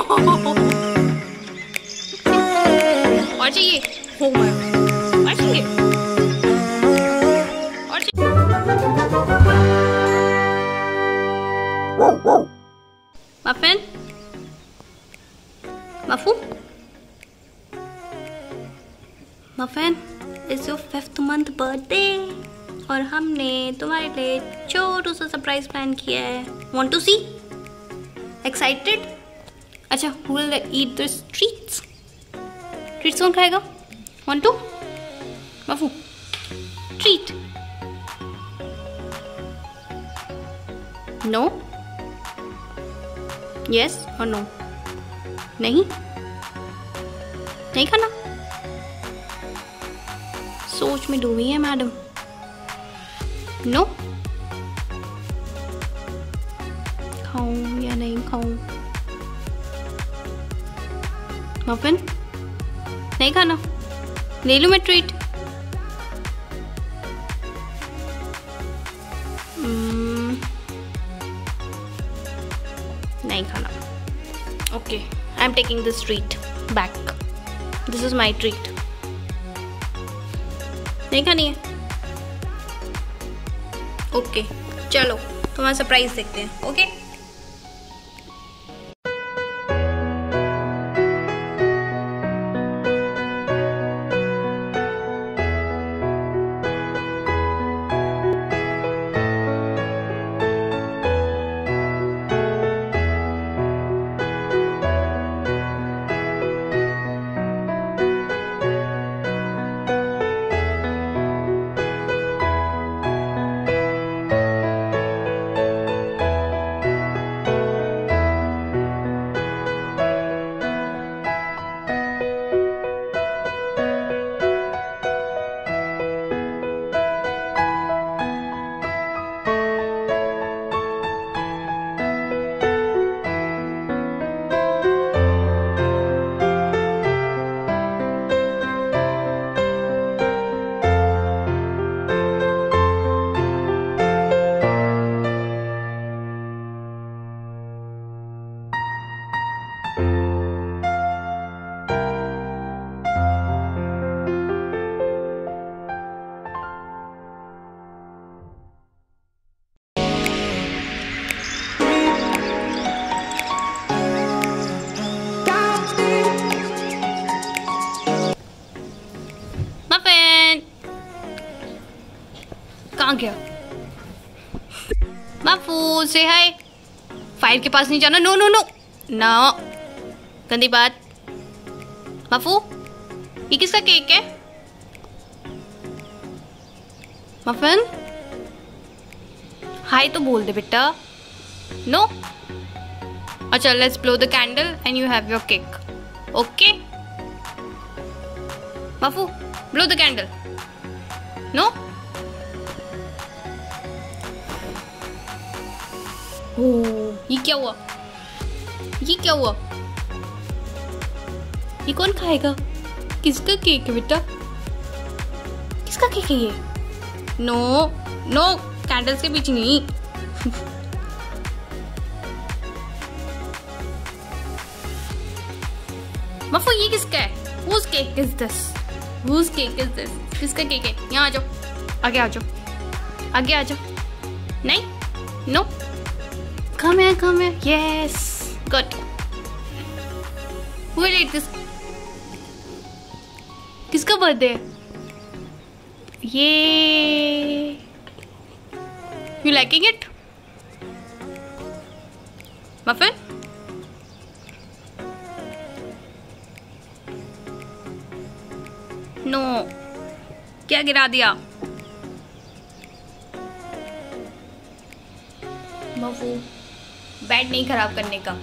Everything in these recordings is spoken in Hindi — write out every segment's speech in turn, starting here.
और चाहिए? Oh my God. और चाहिए? और चाहिए? Muffin? Mafu? Muffin, it's your 5th month birthday और हमने तुम्हारे लिए छोटू सा सरप्राइज प्लान किया है। Want to see? Excited? अच्छा, who will eat the treats? Treats कौन खाएगा? Want to? मफू, treat? No? Yes or no? नहीं? नहीं खाना? सोच में डूबी है मैडम। नो? खाऊं या नहीं खाऊं? मफिन? नहीं खाना? ले लूं मैं ट्रीट? नहीं खाना। Okay, I am taking this treat back. This is my treat. नहीं खानी है? ओके, चलो तुम्हारा सरप्राइज देखते हैं। ओके, कहाँ गया? मफू से हाय। फायर के पास नहीं जाना। नो नो नो नो, गंदी बात। मफू, ये किसका केक है? मफिन, हाय तो बोल दे बेटा। नो, अच्छा, let's blow the candle and you have your cake. Okay Mafu, blow the candle. No, ये क्या हुआ? ये क्या हुआ? ये कौन खाएगा? किसका केक है बेटा? किसका केक है ये? नो नो, कैंडल्स के पीछे नहीं। मफू, ये किसका है? Whose cake is this? Whose cake is this? किसका केक है? यहाँ आ जाओ, आगे आ जाओ, आगे आ जाओ। नहीं, no, come here, come here. Yes, good. Who will eat this? किसका बर्थडे है? ये You liking it? Muffin? No. क्या गिरा दिया? मफू, बैड नहीं खराब करने का।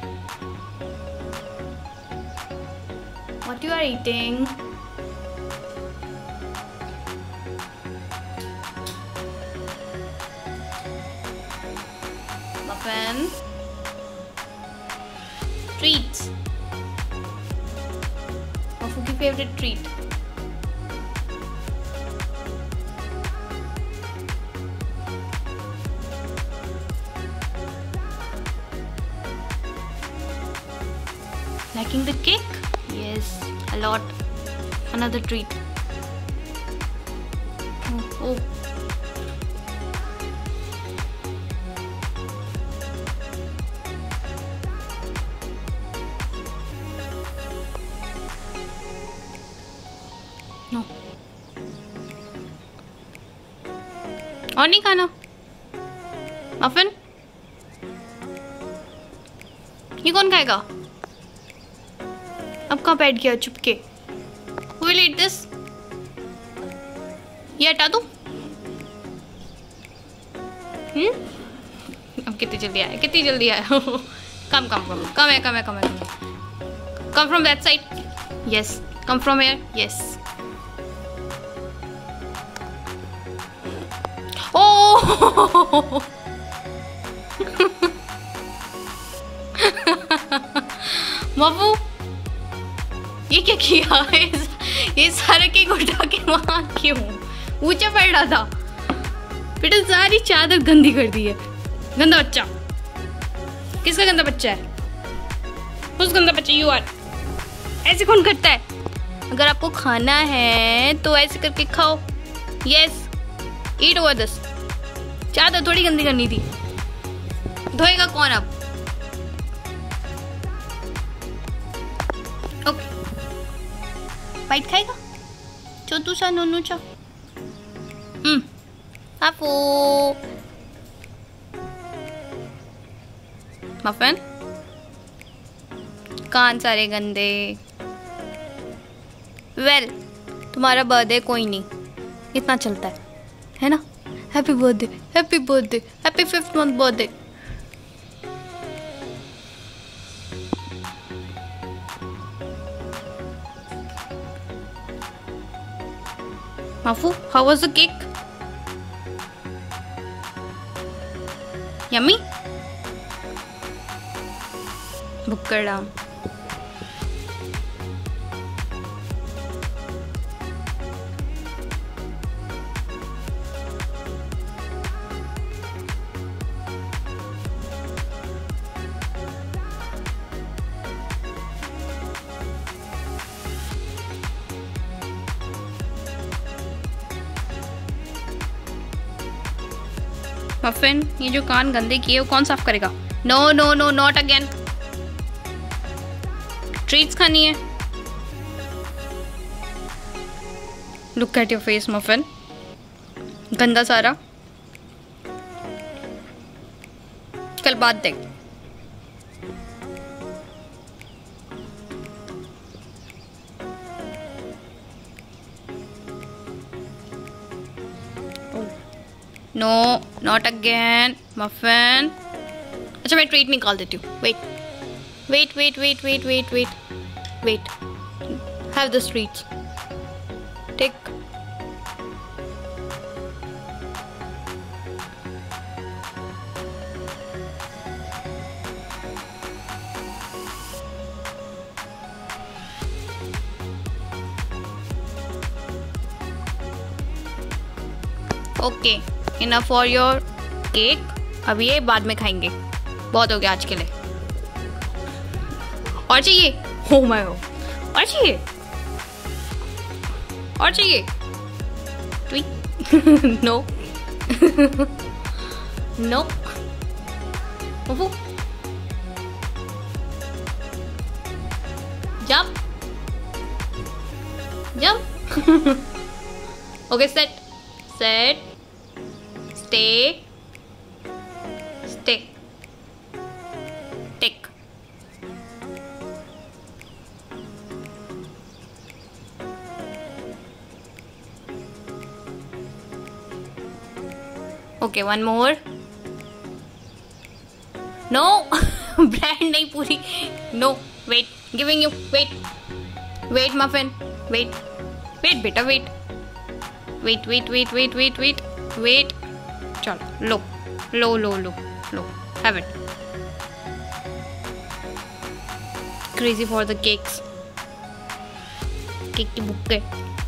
What you are eating? Muffin. Treats. Muffu की favorite treat. Liking the cake? Yes, a lot. Another treat. Oh. No. और नहीं खाना? मफिन? ये कौन खाएगा? अब कहाँ बैठ गया चुपके? Who will eat this? ये हटा दूँ? अब कितनी जल्दी आया? कितनी जल्दी आया? Come from that side. Yes. Come from here. Yes. Oh! मफू, ये क्या किया? ये सारा केक उठा के वहां क्यों? ऊंचा पड़ रहा था बेटा, सारी चादर गंदी कर दी है। गंदा बच्चा। किसका गंदा बच्चा है? उस गंदा बच्चा यू आर। ऐसे कौन करता है? अगर आपको खाना है तो ऐसे करके खाओ। Yes, eat over this. चादर थोड़ी गंदी करनी थी। धोएगा कौन अब? ओके, बाइट खाएगा? चोटू सा नोनू चा। आपो मफन, कान सारे गंदे। वेल, तुम्हारा बर्थडे कोई नहीं, इतना चलता है ना? Happy birthday, happy birthday, happy 5th month birthday. Mafu, how was the cake? Yummy? Bukkada. Muffin, ये जो कान गंदे किए वो कौन साफ करेगा? No no no, not again. Treats खानी है। Look at your face Muffin, गंदा सारा। कल बात देख। No, not again Muffin. अच्छा, मैं ट्रीट निकाल देती हूँ। Wait wait wait wait wait wait wait wait, have the treats. Take. Okay, enough for your cake. अब ये बाद में खाएंगे, बहुत हो गया आज के लिए। और चाहिए? हो माय गॉड, और चाहिए? और चाहिए? No no Mafu, jump jump. Okay, set set, stay, stay, tick. Okay, one more. No, brand नहीं पूरी. No, wait, giving you. Wait, wait, muffin. Wait, wait, beta, wait. Wait, wait, wait, wait, wait, wait, wait. चलो, लो लो लो लो लो, have it. Crazy for the cakes. Cake की बुक्के।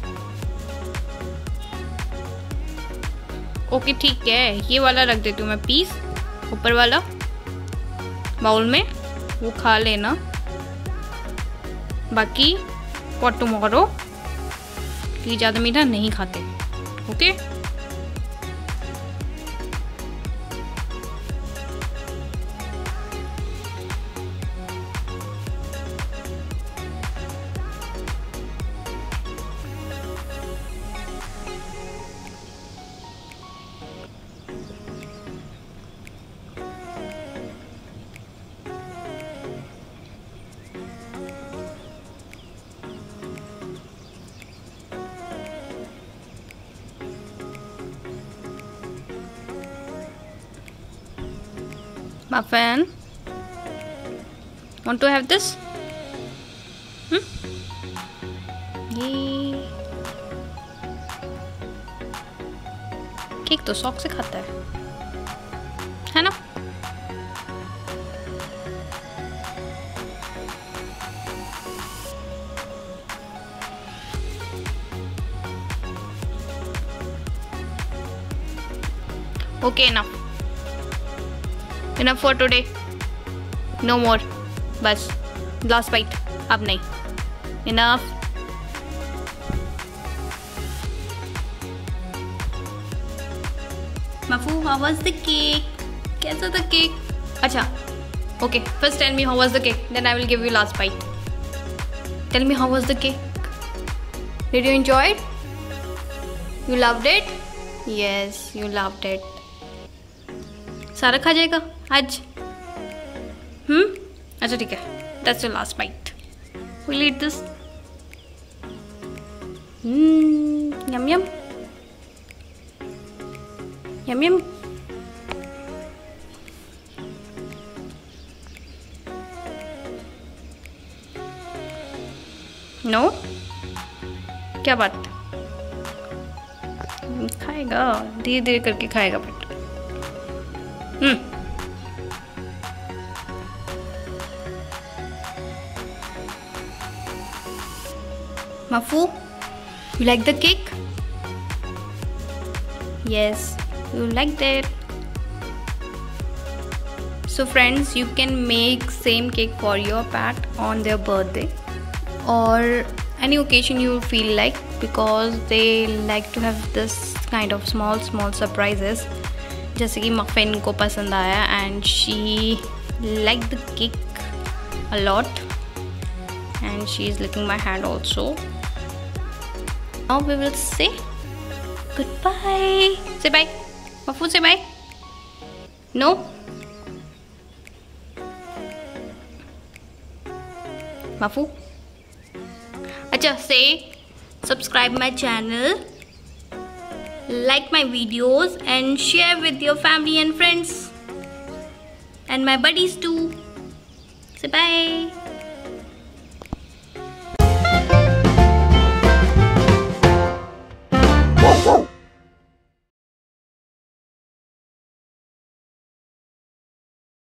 ओके, ठीक है, ये वाला रख देती हूँ मैं पीस, ऊपर वाला बाउल में, वो खा लेना। बाकी फॉर टुमारो कि ज़्यादा मीठा नहीं खाते। Okay Muffin, want to have this? ये केक तो शौक से खाता है ना? Okay, enough for today. No more. बस last bite. अब नहीं. Enough. Mafu, how was the cake? कैसा था cake? अच्छा. Okay. First tell me how was the cake. Then I will give you last bite. Tell me how was the cake. Did you enjoy it? You loved it? Yes, you loved it. सारा खा जाएगा आज? अच्छा ठीक है. That's your last bite. We'll eat this. Yum yum. Yum yum. No? क्या बात? खाएगा, धीरे धीरे करके खाएगा but Mafu, you like the cake? Yes, you liked it. So friends, you can make same cake for your pet on their birthday or any occasion you feel like, because they like to have this kind of small surprises. जैसे कि मफिन को पसंद आया and she liked the cake a lot and she is licking my hand also. Now we will say goodbye. Say bye. Mafu, say bye. No? Mafu? Acha, say subscribe my channel, like my videos and share with your family and friends and my buddies too. Say bye.